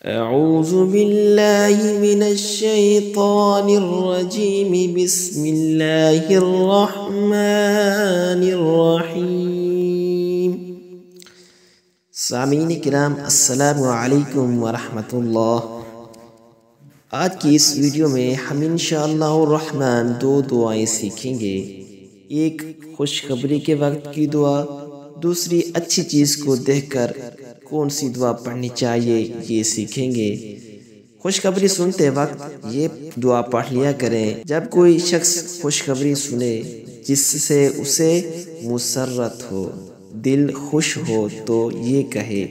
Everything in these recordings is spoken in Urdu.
أعوذ بالله من الشيطان الرجيم بسم الله الرحمن الرحيم۔ سامعین کرام السلام علیکم ورحمۃ اللہ۔ آج کی اس ویڈیو میں ہم انشاءاللہ الرحمن دو دعائیں سیکھیں گے، ایک خوشخبری کے وقت کی دعا، دوسری اچھی چیز کو دیکھ کر کون سی دعا پڑھنی چاہیے یہ سیکھیں گے۔ خوشخبری سنتے وقت یہ دعا پڑھ لیا کریں۔ جب کوئی شخص خوشخبری سنے جس سے اسے مسرت ہو، دل خوش ہو، تو یہ کہے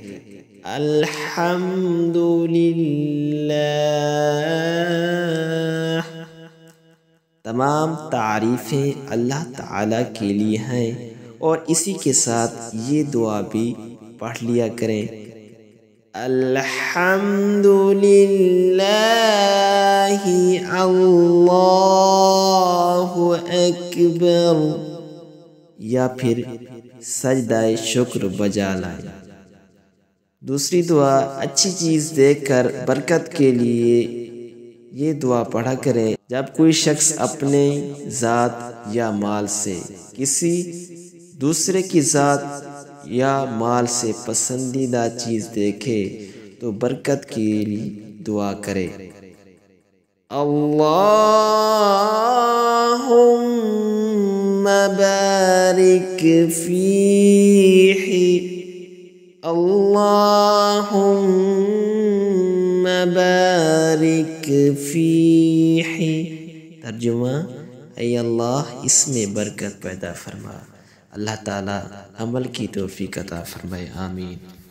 الحمدللہ۔ تمام تعریفیں اللہ تعالیٰ کے لیے ہیں، اور اسی کے ساتھ یہ دعا بھی پڑھ لیا کریں، الحمدللہ اللہ اکبر، یا پھر سجدہ شکر بجا لائیں۔ دوسری دعا اچھی چیز دیکھ کر برکت کے لیے یہ دعا پڑھا کریں۔ جب کوئی شخص اپنے ذات یا مال سے کسی دوسرے کی ذات یا مال سے پسندیدہ چیز دیکھے تو برکت کے لیے دعا کرے، اللہم بارک فیہ، اللہم بارک فیہ۔ ترجمہ، اے اللہ اس میں برکت پیدا فرما۔ اللہ تعالی عمل کی توفیق عطا فرمائے، آمین۔